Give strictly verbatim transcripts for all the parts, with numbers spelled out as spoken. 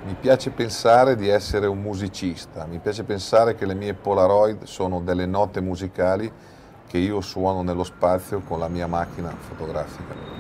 Mi piace pensare di essere un musicista, mi piace pensare che le mie Polaroid sono delle note musicali che io suono nello spazio con la mia macchina fotografica.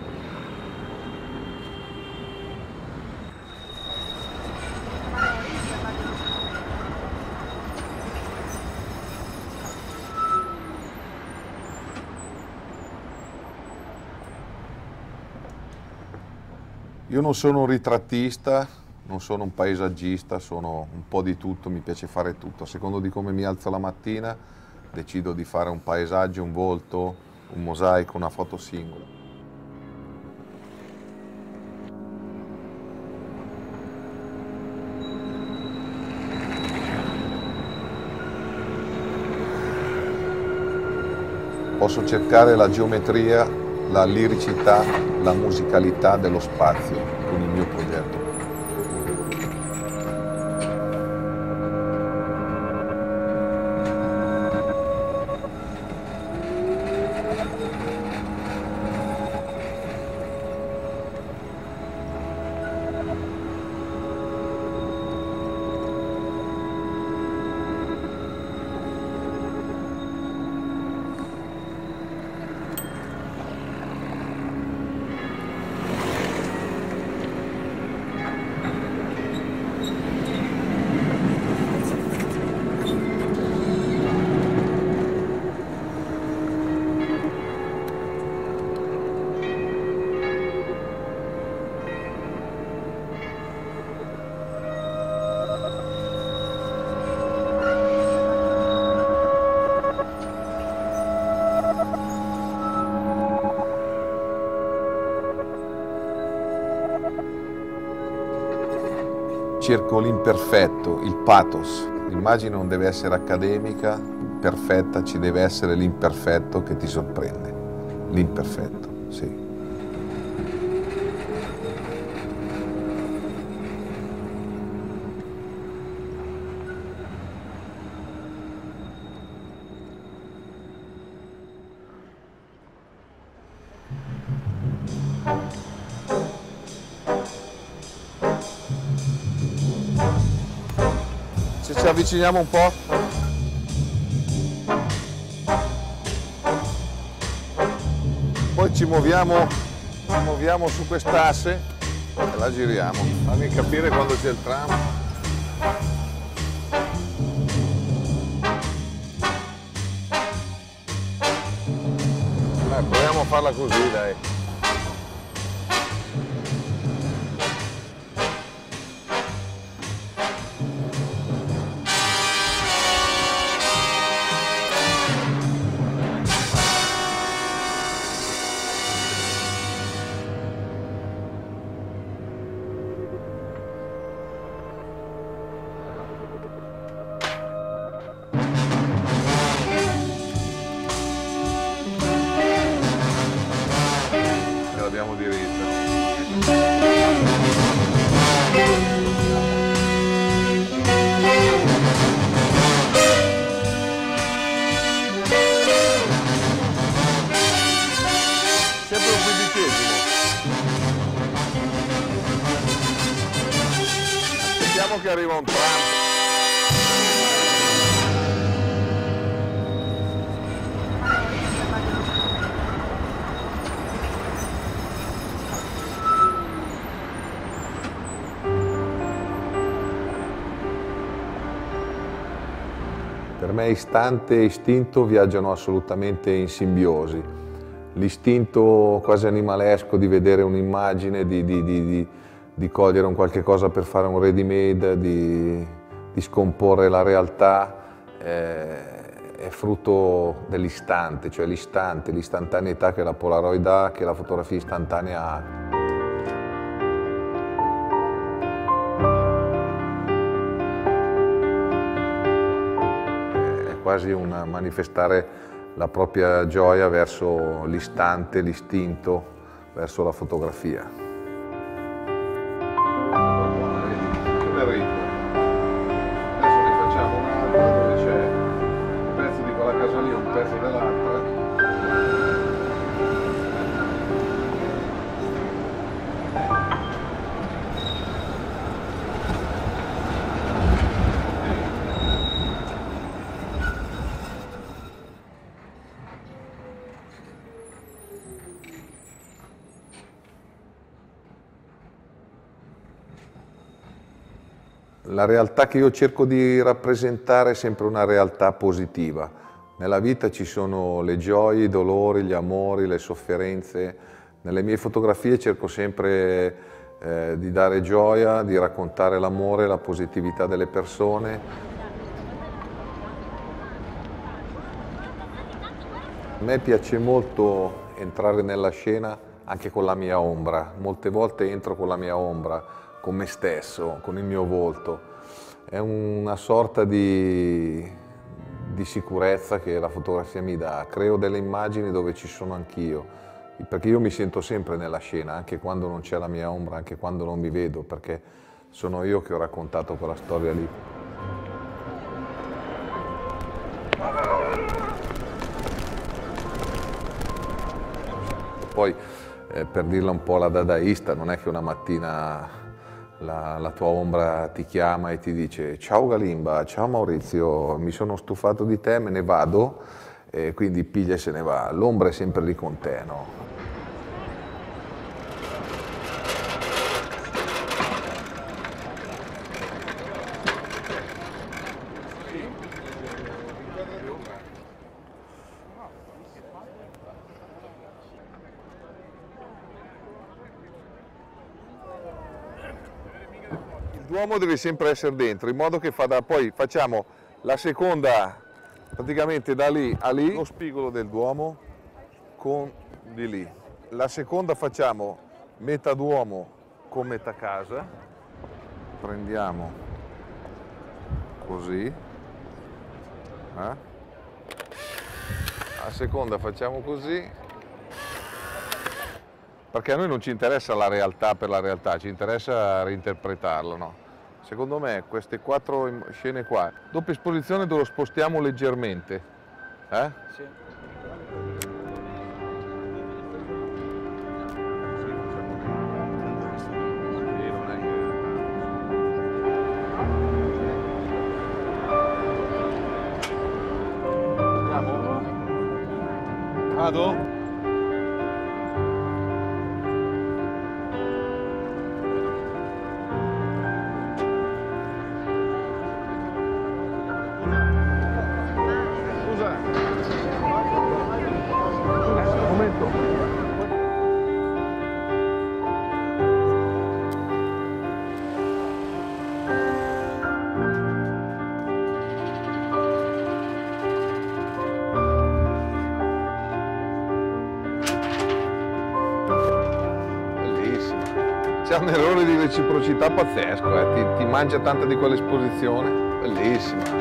Io non sono un ritrattista, non sono un paesaggista, sono un po' di tutto, mi piace fare tutto. A secondo di come mi alzo la mattina, decido di fare un paesaggio, un volto, un mosaico, una foto singola. Posso cercare la geometria, la liricità, la musicalità dello spazio con il mio progetto. Cerco l'imperfetto, il pathos. L'immagine non deve essere accademica, perfetta, ci deve essere l'imperfetto che ti sorprende. L'imperfetto, sì. Se ci avviciniamo un po'. Poi ci muoviamo, ci muoviamo su quest'asse e la giriamo. Fammi capire quando c'è il tram. Dai, proviamo a farla così, dai. L'abbiamo diritta. Sempre un quindicesimo. Aspettiamo che arriva un tram. Per me istante e istinto viaggiano assolutamente in simbiosi. L'istinto quasi animalesco di vedere un'immagine, di, di, di, di, di cogliere un qualche cosa per fare un ready-made, di, di scomporre la realtà, eh, è frutto dell'istante, cioè l'istante, l'istantaneità che la Polaroid ha, che la fotografia istantanea ha. Quasi un manifestare la propria gioia verso l'istante, l'istinto, verso la fotografia. Super ricco. Adesso ne facciamo un'altra dove c'è un pezzo di quella casa lì e un pezzo dell'altra. La realtà che io cerco di rappresentare è sempre una realtà positiva. Nella vita ci sono le gioie, i dolori, gli amori, le sofferenze. Nelle mie fotografie cerco sempre eh, di dare gioia, di raccontare l'amore, la positività delle persone. A me piace molto entrare nella scena anche con la mia ombra. Molte volte entro con la mia ombra, con me stesso, con il mio volto. È una sorta di, di sicurezza che la fotografia mi dà. Creo delle immagini dove ci sono anch'io, perché io mi sento sempre nella scena, anche quando non c'è la mia ombra, anche quando non mi vedo, perché sono io che ho raccontato quella storia lì. Poi, eh, per dirla un po' alla dadaista, non è che una mattina La, la tua ombra ti chiama e ti dice ciao Galimba, ciao Maurizio, mi sono stufato di te, me ne vado, e quindi piglia e se ne va. L'ombra è sempre lì con te, no? Il Duomo deve sempre essere dentro, in modo che fa da... Poi facciamo la seconda, praticamente da lì a lì, lo spigolo del Duomo con di lì. La seconda facciamo metà Duomo con metà casa. Prendiamo così. Eh? La seconda facciamo così. Perché a noi non ci interessa la realtà per la realtà, ci interessa reinterpretarlo, no? Secondo me queste quattro scene qua, dopo esposizione lo spostiamo leggermente. Eh? Sì. Vado? C'è un errore di reciprocità pazzesco, eh? ti, ti mangia tanta di quell'esposizione, bellissima.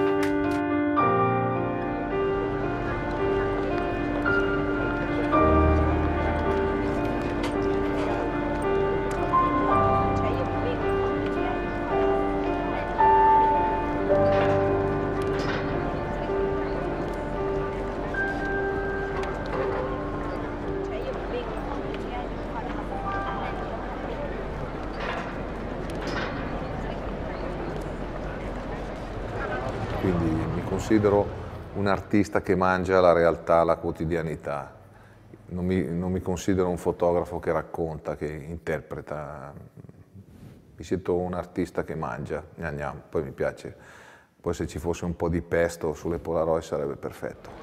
Quindi mi considero un artista che mangia la realtà, la quotidianità. Non mi, non mi considero un fotografo che racconta, che interpreta. Mi sento un artista che mangia, gnam gnam. Poi mi piace. Poi se ci fosse un po' di pesto sulle Polaroid sarebbe perfetto.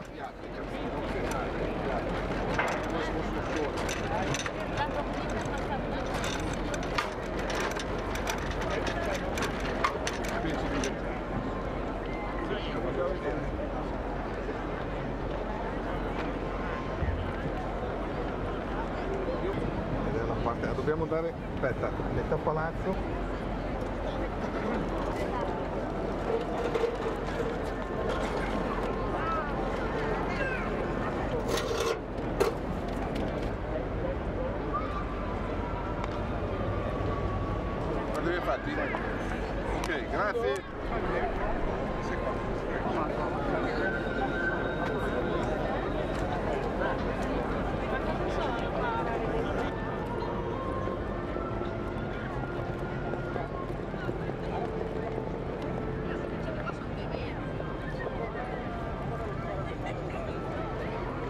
Dobbiamo andare, aspetta, metà palazzo. Quando li hai fatti? Ok, grazie.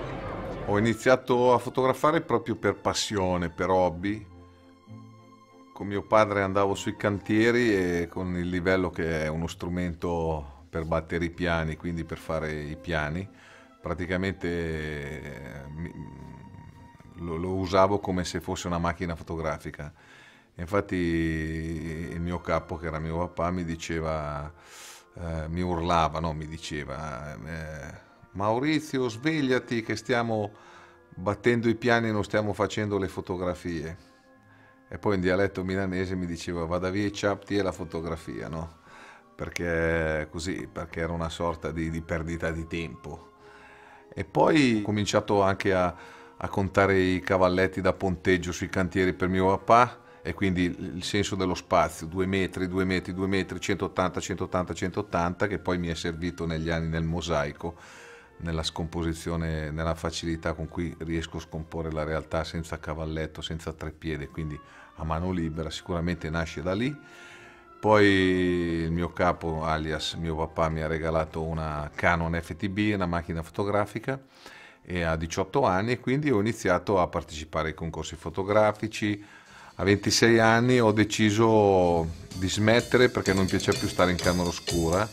Ho iniziato a fotografare proprio per passione, per hobby, Con mio padre andavo sui cantieri e con il livello, che è uno strumento per battere i piani, quindi per fare i piani, praticamente eh, mi- lo, lo usavo come se fosse una macchina fotografica. Infatti il mio capo, che era mio papà, mi diceva, eh, mi urlava, no, mi diceva, eh, Maurizio, svegliati che stiamo battendo i piani e non stiamo facendo le fotografie. E poi in dialetto milanese mi diceva vada via i ciapti e la fotografia, no? Perché così, perché era una sorta di, di perdita di tempo. E poi ho cominciato anche a, a contare i cavalletti da ponteggio sui cantieri per mio papà, e quindi il senso dello spazio, due metri, due metri, due metri, centottanta, centottanta, centottanta, che poi mi è servito negli anni nel mosaico, nella scomposizione, nella facilità con cui riesco a scomporre la realtà senza cavalletto, senza treppiede, quindi a mano libera. Sicuramente nasce da lì. Poi il mio capo, alias mio papà, mi ha regalato una Canon F T B, una macchina fotografica, e a diciotto anni, e quindi ho iniziato a partecipare ai concorsi fotografici. A ventisei anni ho deciso di smettere perché non mi piaceva più stare in camera oscura.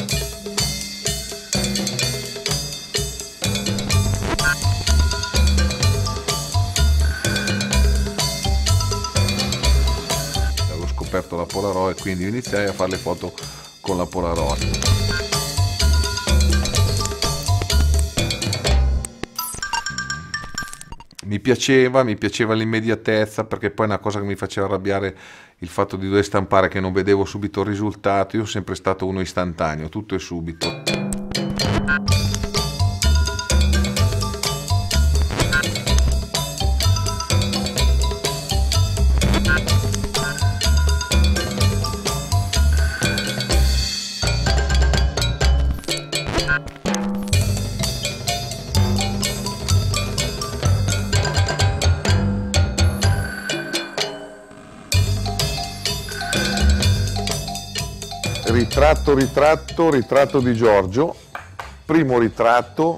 Avevo scoperto la Polaroid, quindi iniziai a fare le foto con la Polaroid. Mi piaceva, mi piaceva l'immediatezza, perché poi è una cosa che mi faceva arrabbiare il fatto di dover stampare, che non vedevo subito il risultato. Io sono sempre stato uno istantaneo, tutto è subito. Ritratto, ritratto, ritratto di Giorgio, primo ritratto,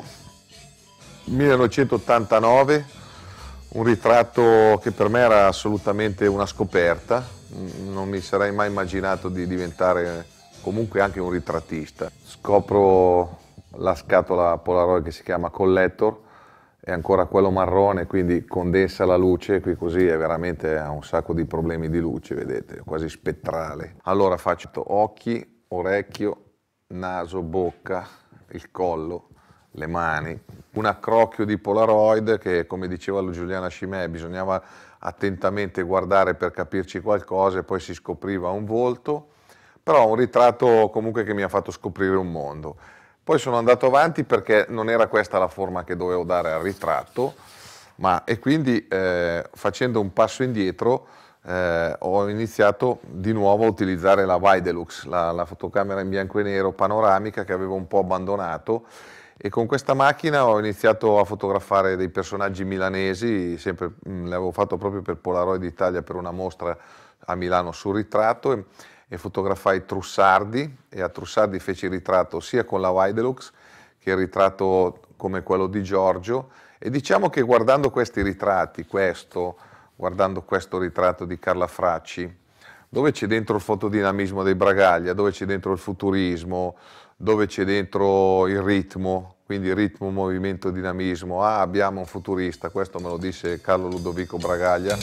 millenovecentottantanove, un ritratto che per me era assolutamente una scoperta. Non mi sarei mai immaginato di diventare comunque anche un ritrattista. Scopro la scatola Polaroid che si chiama Collector, è ancora quello marrone, quindi condensa la luce, qui così è veramente, ha un sacco di problemi di luce, vedete, quasi spettrale. Allora faccio occhi, orecchio, naso, bocca, il collo, le mani, un accrocchio di Polaroid che, come diceva Giuliana Scimè, bisognava attentamente guardare per capirci qualcosa e poi si scopriva un volto, però un ritratto comunque che mi ha fatto scoprire un mondo. Poi sono andato avanti perché non era questa la forma che dovevo dare al ritratto, ma e quindi eh, facendo un passo indietro eh, ho iniziato di nuovo a utilizzare la Widelux, la, la fotocamera in bianco e nero panoramica che avevo un po' abbandonato, e con questa macchina ho iniziato a fotografare dei personaggi milanesi, sempre, mh, l'avevo fatto proprio per Polaroid Italia per una mostra a Milano sul ritratto, e, e fotografai Trussardi, e a Trussardi feci il ritratto sia con la Widelux che il ritratto come quello di Giorgio, e diciamo che guardando questi ritratti, questo, guardando questo ritratto di Carla Fracci, dove c'è dentro il fotodinamismo dei Bragaglia, dove c'è dentro il futurismo, dove c'è dentro il ritmo, quindi ritmo, movimento, dinamismo. Ah, abbiamo un futurista, questo me lo disse Carlo Ludovico Bragaglia.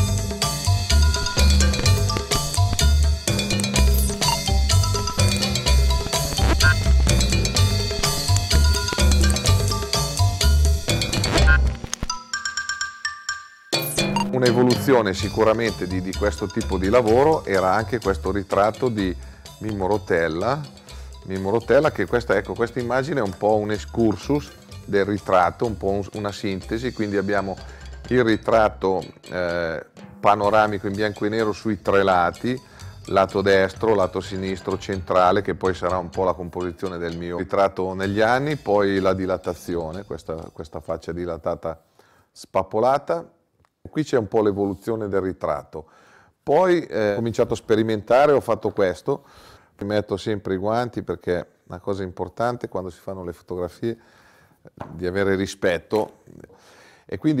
Un'evoluzione sicuramente di, di questo tipo di lavoro era anche questo ritratto di Mimmo Rotella, Mimmo Rotella che questa, ecco, questa immagine è un po' un excursus del ritratto, un po' un, una sintesi, quindi abbiamo il ritratto eh, panoramico in bianco e nero sui tre lati, lato destro, lato sinistro, centrale, che poi sarà un po' la composizione del mio ritratto negli anni, poi la dilatazione, questa, questa faccia dilatata spappolata. Qui c'è un po' l'evoluzione del ritratto. Poi eh, ho cominciato a sperimentare, ho fatto questo, mi metto sempre i guanti perché è una cosa importante quando si fanno le fotografie, di avere rispetto, e quindi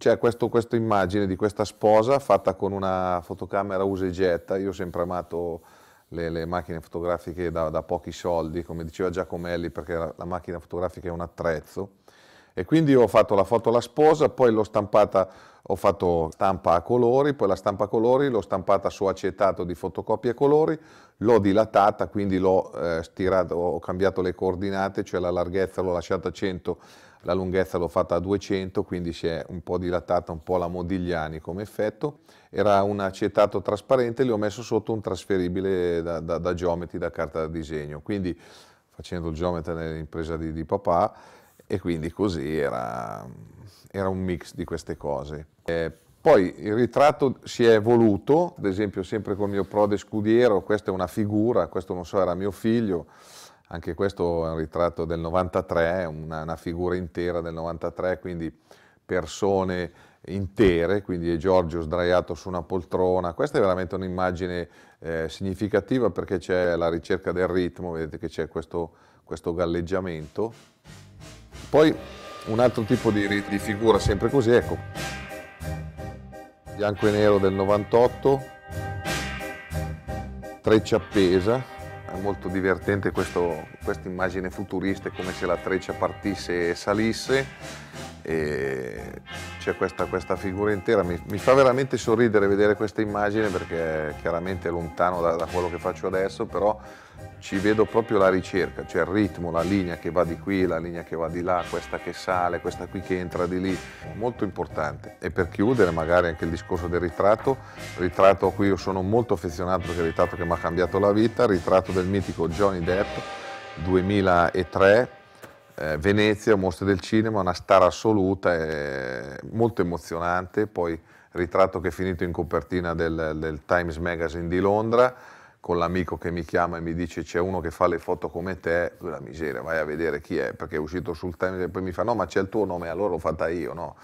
c'è questa immagine di questa sposa fatta con una fotocamera usa e getta. Io ho sempre amato le, le macchine fotografiche da, da pochi soldi, come diceva Giacomelli, perché la, la macchina fotografica è un attrezzo. E quindi ho fatto la foto alla sposa, poi l'ho stampata, ho fatto stampa a colori, poi la stampa a colori l'ho stampata su acetato di fotocopia a colori, l'ho dilatata, quindi l'ho eh, stirato, ho cambiato le coordinate, cioè la larghezza l'ho lasciata a cento, la lunghezza l'ho fatta a duecento, quindi si è un po' dilatata, un po' la Modigliani come effetto. Era un acetato trasparente, gli ho messo sotto un trasferibile da, da, da geometri, da carta da disegno, quindi facendo il geometra nell'impresa di, di papà, e quindi così era, era un mix di queste cose. E poi il ritratto si è evoluto, ad esempio sempre con il mio prode scudiero, questa è una figura, questo non so, era mio figlio, anche questo è un ritratto del novantatré, una, una figura intera del novantatré, quindi persone intere, quindi è Giorgio sdraiato su una poltrona. Questa è veramente un'immagine eh, significativa perché c'è la ricerca del ritmo, vedete che c'è questo, questo galleggiamento. Poi un altro tipo di, di figura sempre così, ecco, bianco e nero del novantotto, treccia appesa, è molto divertente questa immagine futurista, è come se la treccia partisse e salisse, e c'è questa, questa figura intera, mi, mi fa veramente sorridere vedere questa immagine perché chiaramente è lontano da, da quello che faccio adesso, però ci vedo proprio la ricerca, cioè il ritmo, la linea che va di qui, la linea che va di là, questa che sale, questa qui che entra di lì, molto importante. E per chiudere magari anche il discorso del ritratto, ritratto a cui io sono molto affezionato perché è il ritratto che mi ha cambiato la vita, il ritratto del mitico Johnny Depp, duemilatré, eh, Venezia, Mostre del Cinema, una star assoluta, è molto emozionante, poi ritratto che è finito in copertina del, del Times Magazine di Londra, con l'amico che mi chiama e mi dice c'è uno che fa le foto come te, la miseria, vai a vedere chi è, perché è uscito sul Times e poi mi fa no ma c'è il tuo nome, allora l'ho fatta io, no?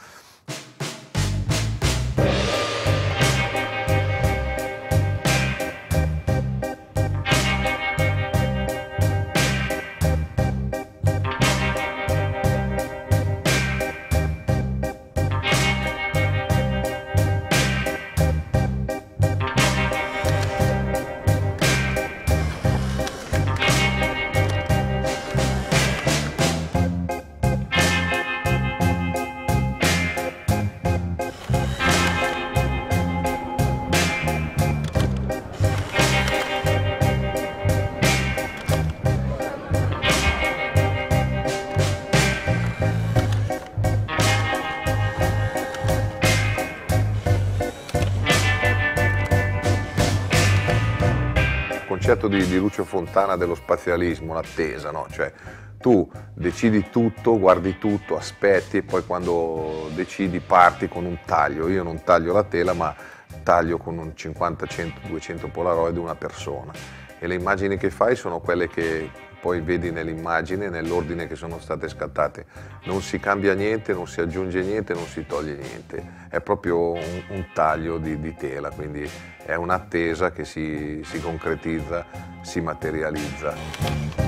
Il concetto di, di Lucio Fontana dello spazialismo, l'attesa, no? Cioè tu decidi tutto, guardi tutto, aspetti e poi quando decidi parti con un taglio. Io non taglio la tela ma taglio con un cinquanta, cento, duecento polaroid una persona e le immagini che fai sono quelle che poi vedi nell'immagine, nell'ordine che sono state scattate. Non si cambia niente, non si aggiunge niente, non si toglie niente. È proprio un, un taglio di, di tela, quindi è un'attesa che si, si concretizza, si materializza.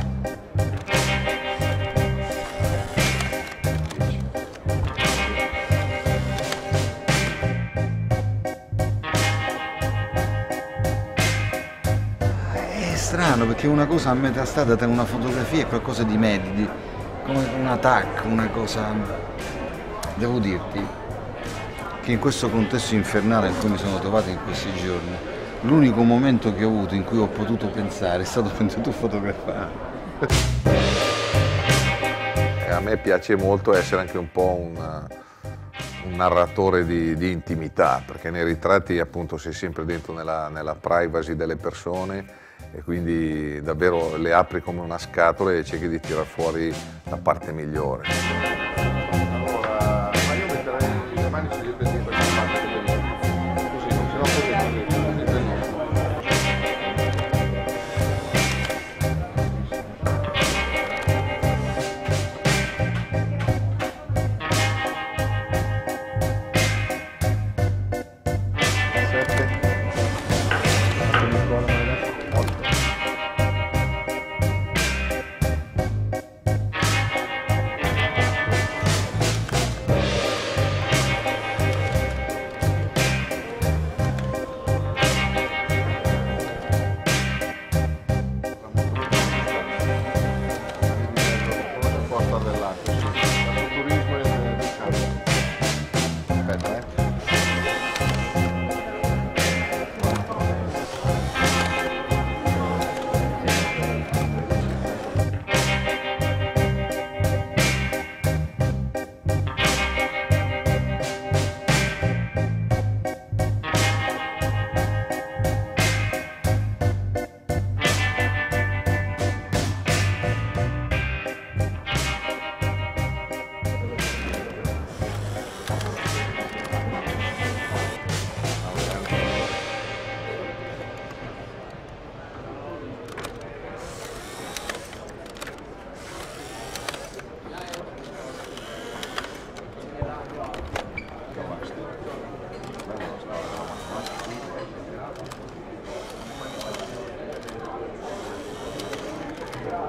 È strano perché una cosa a metà strada tra una fotografia e qualcosa di medio, come un attacco, una cosa... Devo dirti che in questo contesto infernale in cui mi sono trovato in questi giorni, l'unico momento che ho avuto in cui ho potuto pensare è stato mentre tu fotografavi. A me piace molto essere anche un po' un, un narratore di, di intimità, perché nei ritratti appunto sei sempre dentro nella, nella privacy delle persone e quindi davvero le apri come una scatola e cerchi di tirar fuori la parte migliore. Allora, ma io metterei le mani sugli obiettivi per la parte migliore, così non si no così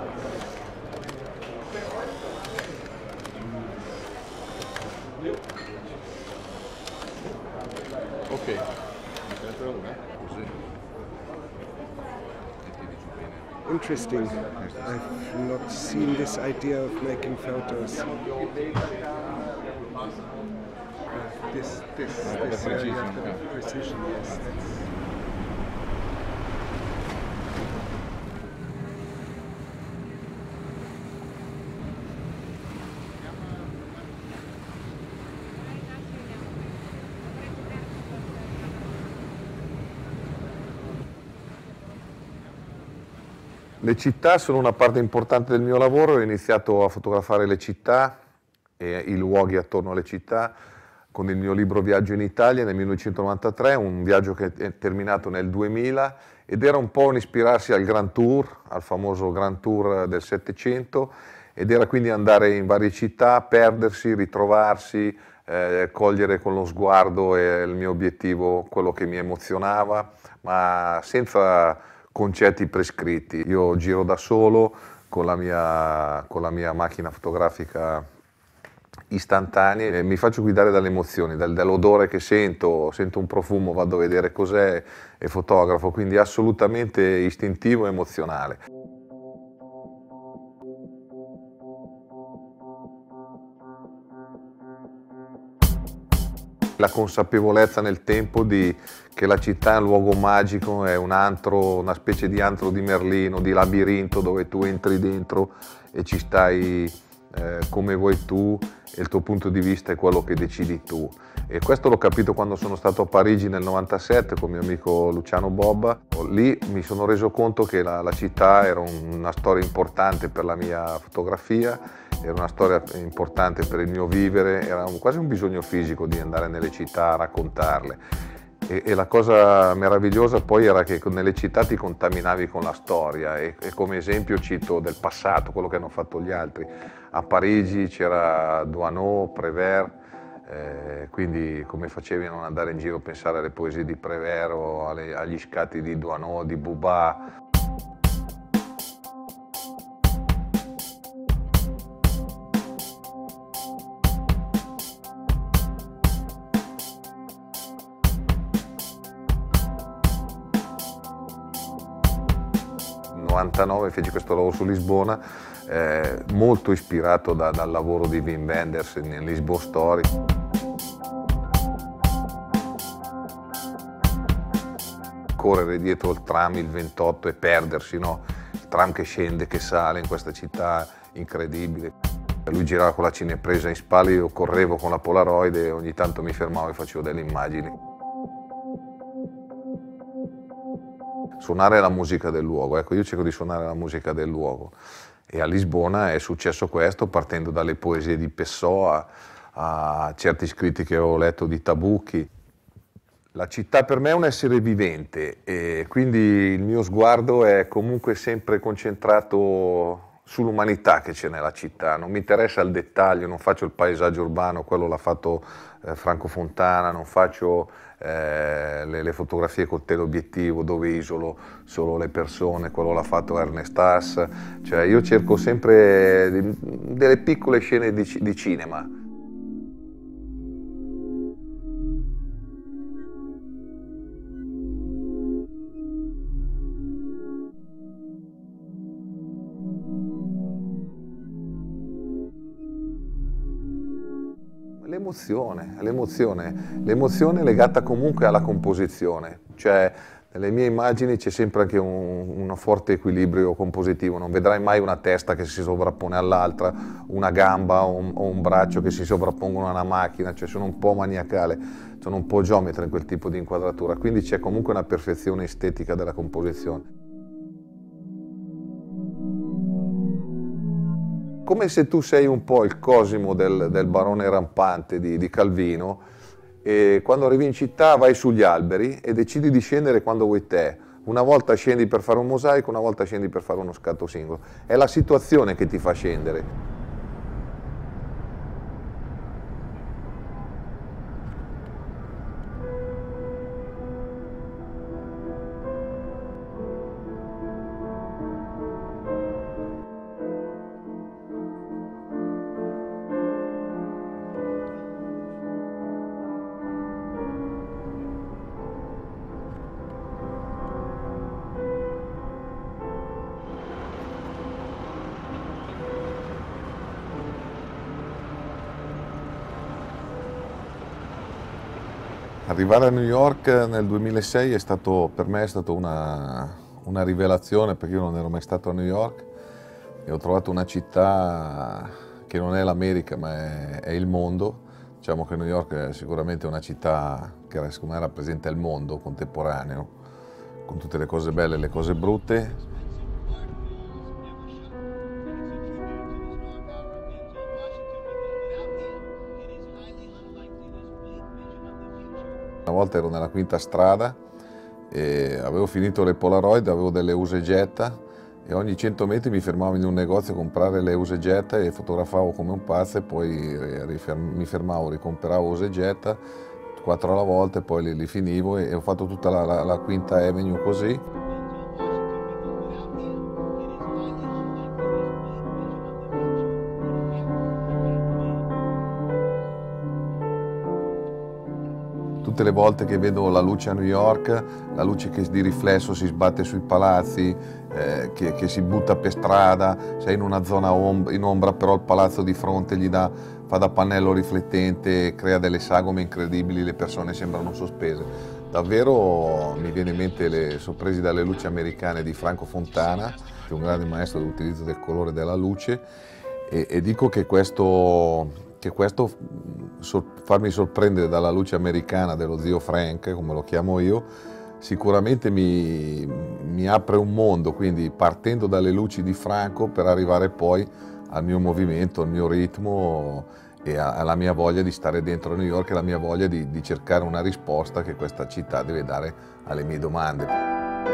Ok. Interesting. I've not seen this idea of making photos. Uh, this, this, Uh, this the precision, area, the yeah. precision, yes. That's, Le città sono una parte importante del mio lavoro, ho iniziato a fotografare le città e i luoghi attorno alle città con il mio libro Viaggio in Italia nel millenovecentonovantatré, un viaggio che è terminato nel duemila ed era un po' un ispirarsi al Grand Tour, al famoso Grand Tour del Settecento, ed era quindi andare in varie città, perdersi, ritrovarsi, eh, cogliere con lo sguardo e il mio obiettivo quello che mi emozionava, ma senza concetti prescritti. Io giro da solo con la mia, con la mia macchina fotografica istantanea e mi faccio guidare dalle emozioni, dal, dall'odore che sento, sento un profumo, vado a vedere cos'è e fotografo, quindi assolutamente istintivo e emozionale. La consapevolezza nel tempo di, che la città è un luogo magico, è un antro, una specie di antro di Merlino, di labirinto dove tu entri dentro e ci stai eh, come vuoi tu e il tuo punto di vista è quello che decidi tu. E questo l'ho capito quando sono stato a Parigi nel novantasette con mio amico Luciano Bobba. Lì mi sono reso conto che la, la città era un, una storia importante per la mia fotografia, era una storia importante per il mio vivere, era un, quasi un bisogno fisico di andare nelle città a raccontarle. E, e la cosa meravigliosa poi era che nelle città ti contaminavi con la storia e, e come esempio cito del passato, quello che hanno fatto gli altri. A Parigi c'era Doisneau, Prévert, eh, quindi come facevi a non andare in giro a pensare alle poesie di Prévert o alle, agli scatti di Doisneau, di Bouba. Nel novantanove feci questo lavoro su Lisbona, eh, molto ispirato da, dal lavoro di Wim Wenders nel Lisbon Story. Correre dietro il tram, il ventotto e perdersi, no? Il tram che scende, che sale in questa città incredibile. Lui girava con la cinepresa in spalle, io correvo con la Polaroid e ogni tanto mi fermavo e facevo delle immagini. Suonare la musica del luogo, ecco, io cerco di suonare la musica del luogo e a Lisbona è successo questo partendo dalle poesie di Pessoa a certi scritti che ho letto di Tabucchi. La città per me è un essere vivente e quindi il mio sguardo è comunque sempre concentrato sull'umanità che c'è nella città, non mi interessa il dettaglio, non faccio il paesaggio urbano, quello l'ha fatto eh, Franco Fontana, non faccio eh, le, le fotografie col teleobiettivo dove isolo solo le persone, quello l'ha fatto Ernest Haas, cioè io cerco sempre delle piccole scene di, di cinema. L'emozione, l'emozione, l'emozione legata comunque alla composizione, cioè nelle mie immagini c'è sempre anche un, un forte equilibrio compositivo, non vedrai mai una testa che si sovrappone all'altra, una gamba o un, o un braccio che si sovrappongono a una macchina, cioè sono un po' maniacale, sono un po' geometra in quel tipo di inquadratura, quindi c'è comunque una perfezione estetica della composizione. Come se tu sei un po' il Cosimo del, del barone rampante di, di Calvino e quando arrivi in città vai sugli alberi e decidi di scendere quando vuoi te. Una volta scendi per fare un mosaico, una volta scendi per fare uno scatto singolo. È la situazione che ti fa scendere. Arrivare a New York nel duemilasei è stato, per me è stata una, una rivelazione, perché io non ero mai stato a New York e ho trovato una città che non è l'America ma è, è il mondo. Diciamo che New York è sicuramente una città che secondo me rappresenta il mondo contemporaneo, con tutte le cose belle e le cose brutte. Una volta ero nella quinta strada e avevo finito le Polaroid, avevo delle usa e getta e ogni cento metri mi fermavo in un negozio a comprare le usa e getta e fotografavo come un pazzo e poi mi fermavo, ricompravo usa e getta, quattro alla volta e poi li, li finivo e ho fatto tutta la, la, la Quinta Avenue così. Tutte le volte che vedo la luce a New York, la luce che di riflesso si sbatte sui palazzi, eh, che, che si butta per strada, sei in una zona om- in ombra, però il palazzo di fronte gli dà, fa da pannello riflettente, crea delle sagome incredibili, le persone sembrano sospese. Davvero mi viene in mente le sorprese dalle luci americane di Franco Fontana, che è un grande maestro dell'utilizzo del colore della luce, e, e dico che questo... che questo farmi sorprendere dalla luce americana dello zio Frank, come lo chiamo io, sicuramente mi, mi apre un mondo, quindi partendo dalle luci di Franco per arrivare poi al mio movimento, al mio ritmo e alla mia voglia di stare dentro New York e alla mia voglia di, di cercare una risposta che questa città deve dare alle mie domande.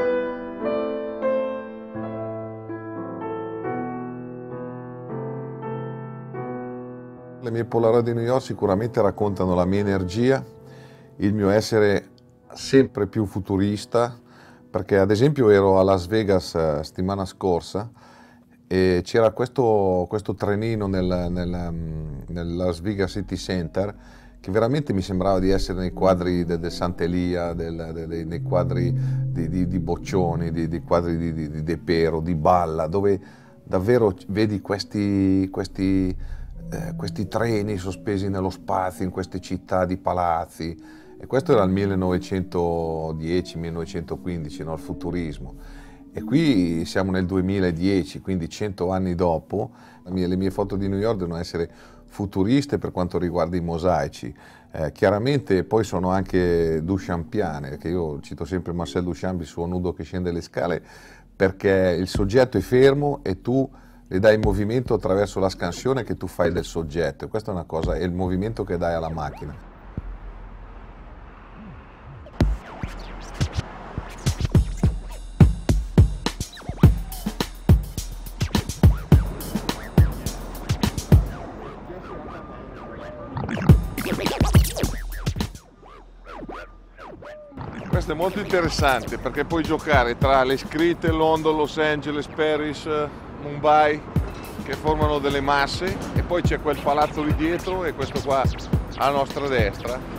Le mie Polaroid di New York sicuramente raccontano la mia energia, il mio essere sempre più futurista, perché ad esempio ero a Las Vegas la settimana scorsa e c'era questo, questo trenino nel, nel, nel Las Vegas City Center che veramente mi sembrava di essere nei quadri del de Sant'Elia, del, de, de, nei quadri di, di, di Boccioni, di, di quadri di, di, di De Pero, di Balla, dove davvero vedi questi... questi Eh, questi treni sospesi nello spazio in queste città di palazzi, e questo era il millenovecentodieci millenovecentoquindici, no? Il futurismo, e qui siamo nel duemiladieci, quindi cento anni dopo. Le mie, le mie foto di New York devono essere futuriste per quanto riguarda i mosaici, eh, chiaramente poi sono anche duchampiane, che io cito sempre Marcel Duchamp, il suo nudo che scende le scale, perché il soggetto è fermo e tu le dai il movimento attraverso la scansione che tu fai del soggetto, e questa è una cosa, è il movimento che dai alla macchina. Questo è molto interessante perché puoi giocare tra le scritte London, Los Angeles, Paris, Mumbai, che formano delle masse, e poi c'è quel palazzo lì dietro e questo qua alla nostra destra.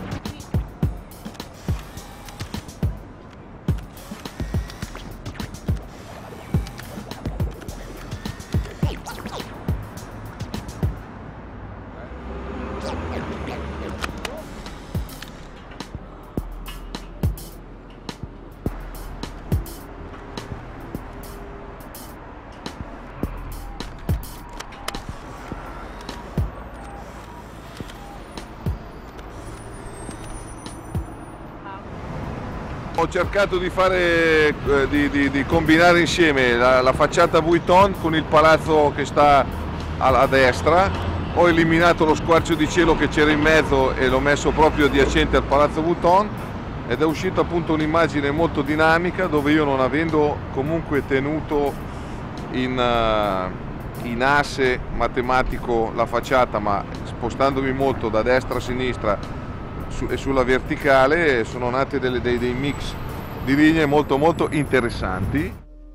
Ho cercato di, fare, eh, di, di, di combinare insieme la, la facciata Vuitton con il palazzo che sta a, a destra. Ho eliminato lo squarcio di cielo che c'era in mezzo e l'ho messo proprio adiacente al palazzo Vuitton, ed è uscita appunto un'immagine molto dinamica, dove io, non avendo comunque tenuto in, uh, in asse matematico la facciata, ma spostandomi molto da destra a sinistra e sulla verticale, sono nati delle, dei, dei mix di linee molto molto interessanti.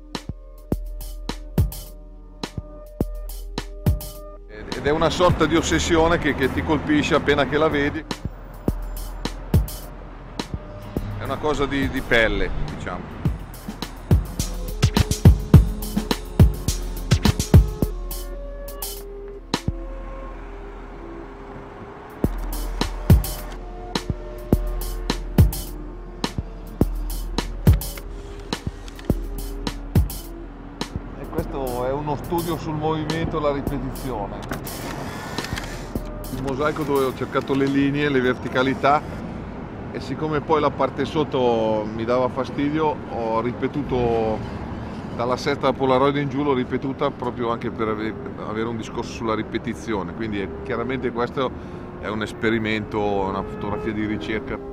Ed è una sorta di ossessione che, che ti colpisce appena che la vedi. È una cosa di, di pelle, diciamo. questo è uno studio sul movimento e la ripetizione. Il mosaico dove ho cercato le linee, le verticalità, e siccome poi la parte sotto mi dava fastidio, ho ripetuto dalla sesta Polaroid in giù, l'ho ripetuta proprio anche per avere un discorso sulla ripetizione. Quindi è, chiaramente questo è un esperimento, una fotografia di ricerca.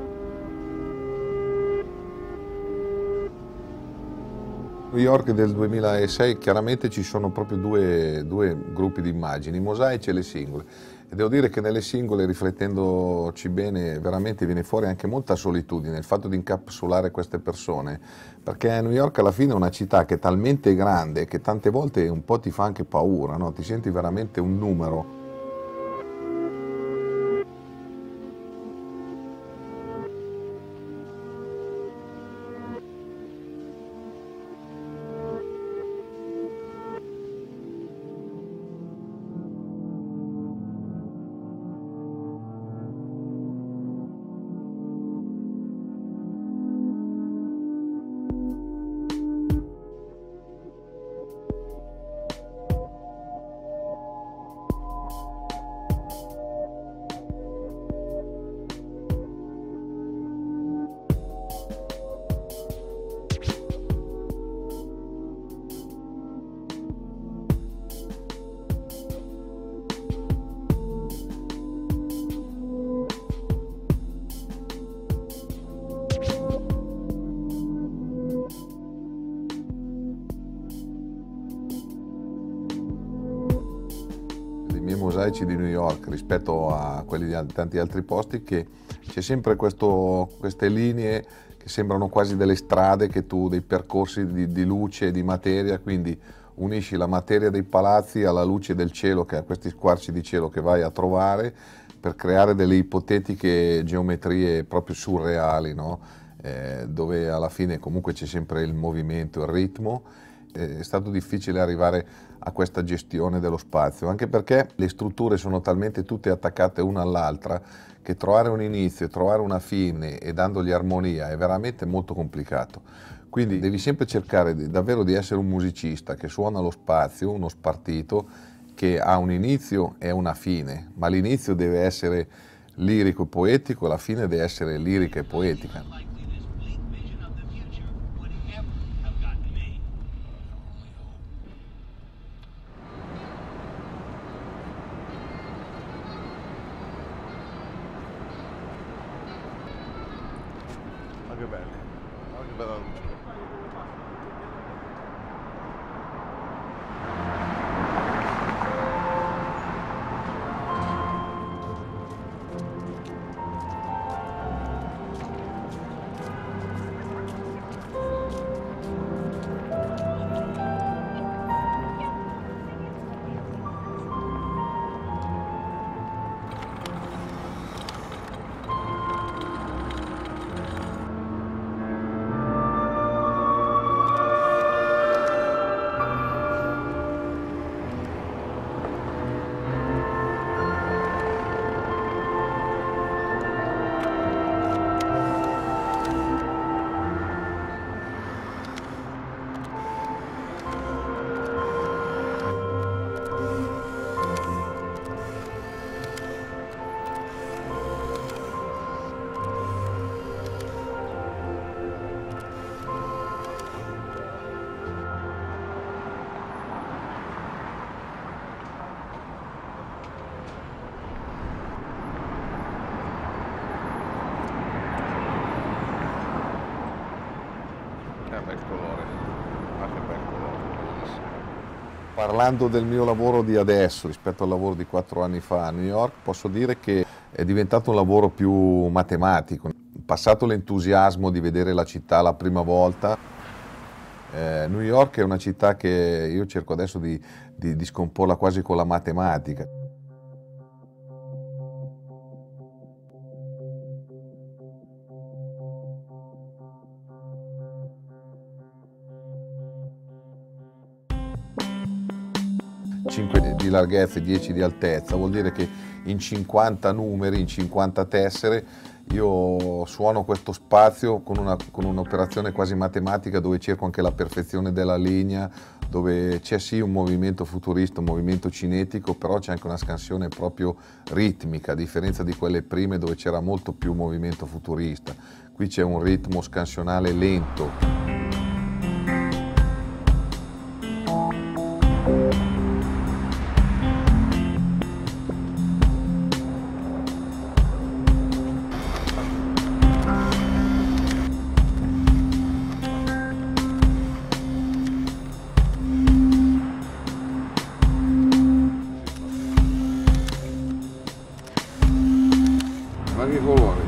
New York del duemilasei chiaramente ci sono proprio due, due gruppi di immagini, i mosaici e le singole. E devo dire che nelle singole, riflettendoci bene, veramente viene fuori anche molta solitudine, il fatto di incapsulare queste persone, perché New York alla fine è una città che è talmente grande che tante volte un po' ti fa anche paura, no? Ti senti veramente un numero. I mosaici di New York rispetto a quelli di tanti altri posti, che c'è sempre questo, queste linee che sembrano quasi delle strade, che tu, dei percorsi di, di luce e di materia, quindi unisci la materia dei palazzi alla luce del cielo, che ha questi squarci di cielo che vai a trovare per creare delle ipotetiche geometrie proprio surreali, no? Eh, dove alla fine comunque c'è sempre il movimento, il ritmo. È stato difficile arrivare a questa gestione dello spazio, anche perché le strutture sono talmente tutte attaccate una all'altra che trovare un inizio, trovare una fine e dandogli armonia è veramente molto complicato. Quindi devi sempre cercare di, davvero di essere un musicista che suona lo spazio, uno spartito che ha un inizio e una fine, ma l'inizio deve essere lirico e poetico e la fine deve essere lirica e poetica. Che belli, oh, che bella luce. Bel colore, ma che bel colore, bellissimo. Parlando del mio lavoro di adesso rispetto al lavoro di quattro anni fa a New York, posso dire che è diventato un lavoro più matematico. Passato l'entusiasmo di vedere la città la prima volta, eh, New York è una città che io cerco adesso di, di, di scomporla quasi con la matematica. cinque di larghezza e dieci di altezza, vuol dire che in cinquanta numeri, in cinquanta tessere, Io suono questo spazio con una, con un'operazione quasi matematica dove cerco anche la perfezione della linea, dove c'è sì un movimento futurista, un movimento cinetico, però c'è anche una scansione proprio ritmica, a differenza di quelle prime dove c'era molto più movimento futurista. Qui c'è un ritmo scansionale lento. Vari colori.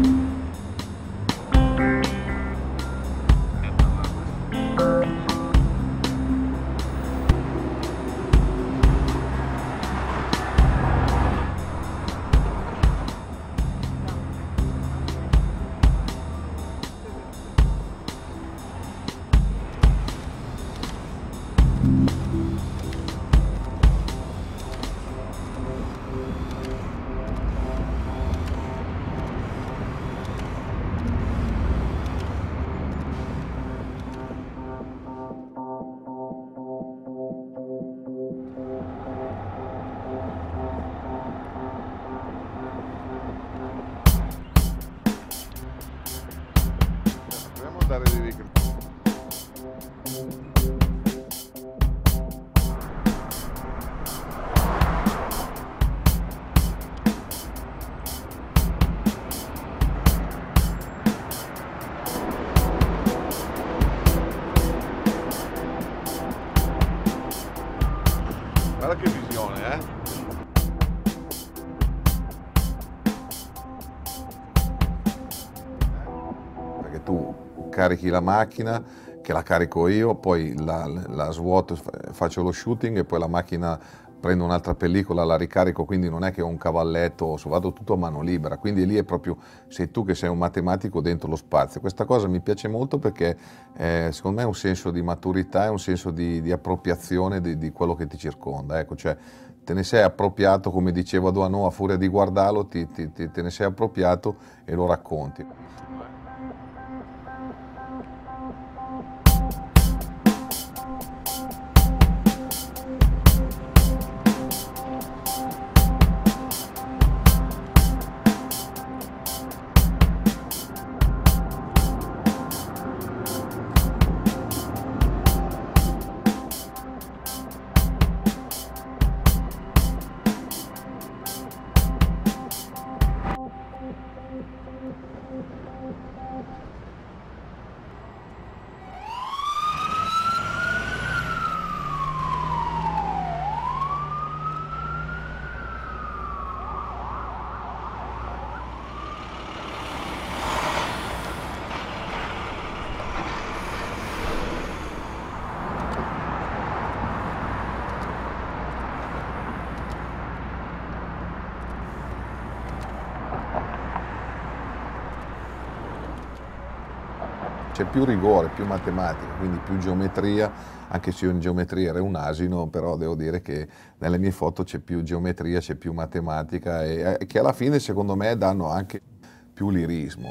Proviamo a dare dei ricri. Guarda che visione, eh? Perché tu carichi la macchina, che la carico io, poi la, la svuoto, faccio lo shooting e poi la macchina prendo un'altra pellicola, la ricarico, quindi non è che ho un cavalletto, vado tutto a mano libera, quindi lì è proprio, sei tu che sei un matematico dentro lo spazio. Questa cosa mi piace molto perché eh, secondo me è un senso di maturità, è un senso di, di appropriazione di, di quello che ti circonda, ecco, cioè te ne sei appropriato, come diceva Doano, a furia di guardarlo, ti, ti, ti, te ne sei appropriato e lo racconti. C'è più rigore, più matematica, quindi più geometria, anche se io in geometria ero un asino, però devo dire che nelle mie foto c'è più geometria, c'è più matematica e, e che alla fine secondo me danno anche più lirismo.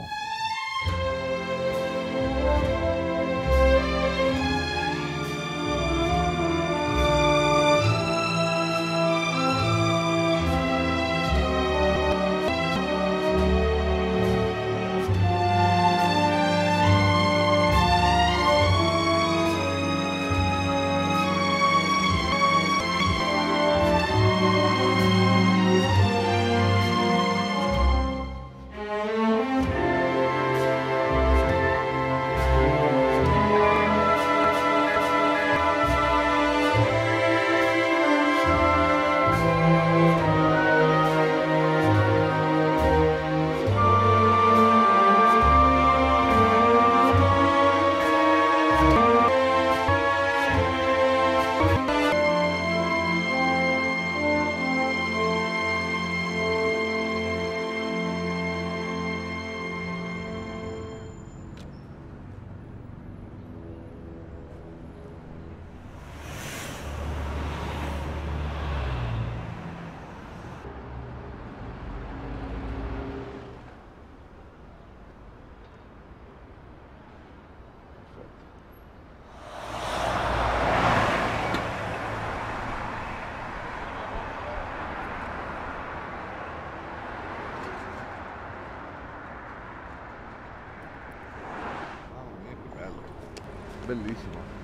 bellissimo.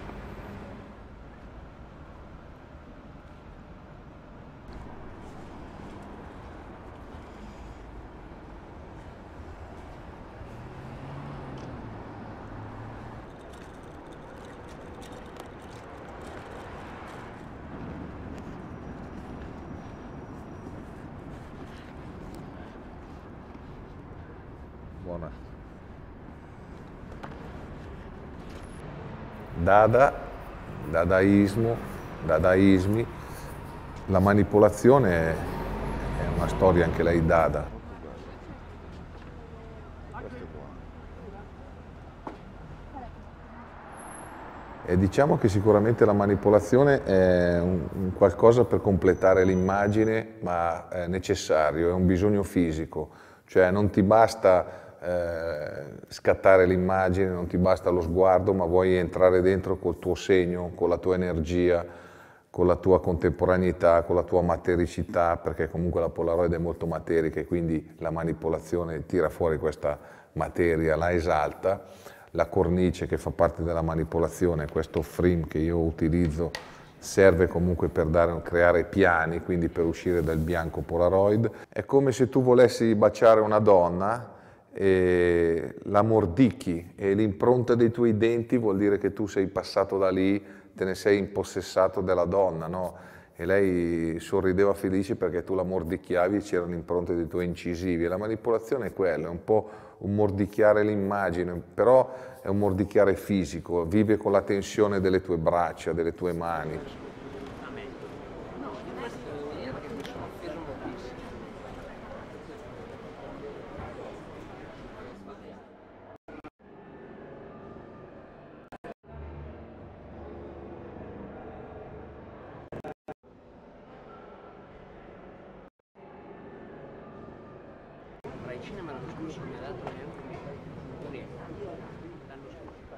Buona. Dada, dadaismo, dadaismi, la manipolazione è una storia anche lei dada. E diciamo che sicuramente la manipolazione è un, un qualcosa per completare l'immagine, ma è necessario, è un bisogno fisico, cioè non ti basta Eh, scattare l'immagine, non ti basta lo sguardo, ma vuoi entrare dentro col tuo segno, con la tua energia, con la tua contemporaneità, con la tua matericità, perché comunque la Polaroid è molto materica e quindi la manipolazione tira fuori questa materia, la esalta. La cornice che fa parte della manipolazione, questo frame che io utilizzo, serve comunque per dare, creare piani, quindi per uscire dal bianco Polaroid. È come se tu volessi baciare una donna e la mordicchi e l'impronta dei tuoi denti vuol dire che tu sei passato da lì, te ne sei impossessato della donna, no? E lei sorrideva felice perché tu la mordicchiavi e c'erano impronte dei tuoi incisivi. E la manipolazione è quella, è un po' un mordicchiare l'immagine, però è un mordicchiare fisico, vive con la tensione delle tue braccia, delle tue mani. Il cinema l'anno scorso mi ha dato neanche un niente, l'anno scorso.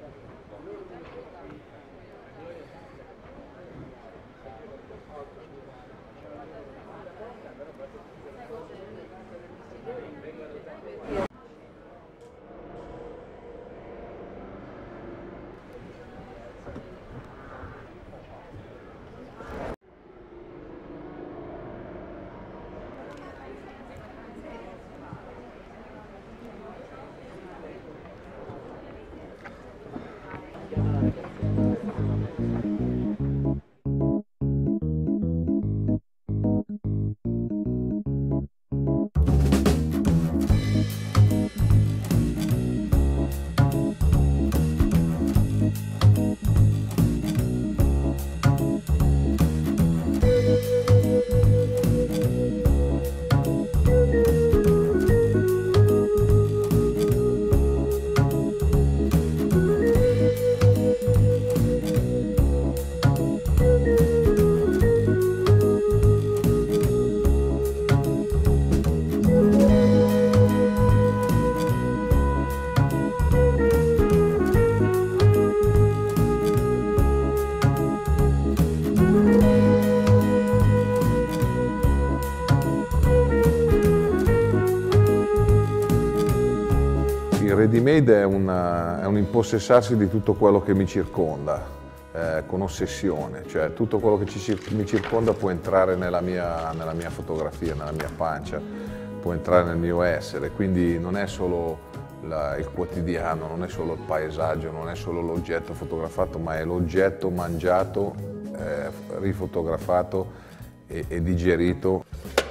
Il ready-made è, una, è un impossessarsi di tutto quello che mi circonda, eh, con ossessione, cioè tutto quello che ci, mi circonda può entrare nella mia, nella mia fotografia, nella mia pancia, può entrare nel mio essere, quindi non è solo la, il quotidiano, non è solo il paesaggio, non è solo l'oggetto fotografato, ma è l'oggetto mangiato, eh, rifotografato e, e digerito.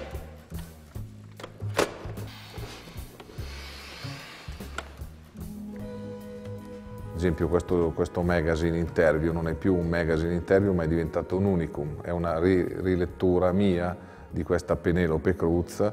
Ad esempio questo, questo magazine interview non è più un magazine interview ma è diventato un unicum, è una ri, rilettura mia di questa Penelope Cruz.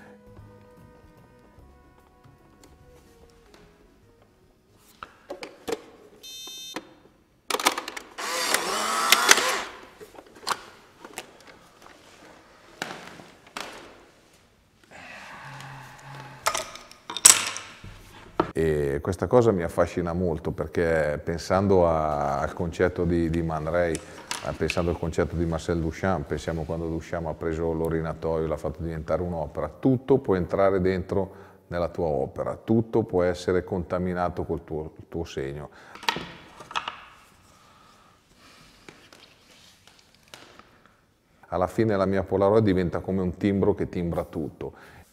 E questa cosa mi affascina molto perché pensando a, al concetto di, di Man Ray, pensando al concetto di Marcel Duchamp, pensiamo quando Duchamp ha preso l'orinatoio e l'ha fatto diventare un'opera, tutto può entrare dentro nella tua opera, tutto può essere contaminato col tuo, il tuo segno. alla fine la mia Polaroid diventa come un timbro che timbra tutto.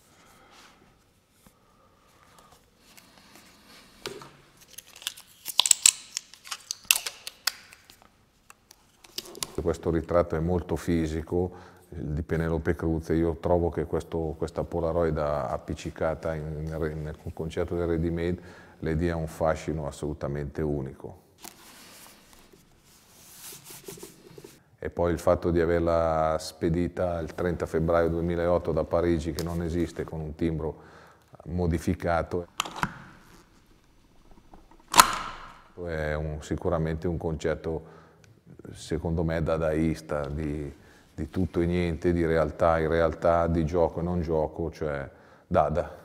Questo ritratto è molto fisico, di Penelope Cruz, e io trovo che questo, questa Polaroid appiccicata in, nel concerto del Ready Made le dia un fascino assolutamente unico. E poi il fatto di averla spedita il trenta febbraio duemilaotto da Parigi, che non esiste, con un timbro modificato, è un, sicuramente un concetto, secondo me, dadaista, di, di tutto e niente, di realtà e irrealtà, di gioco e non gioco, cioè Dada.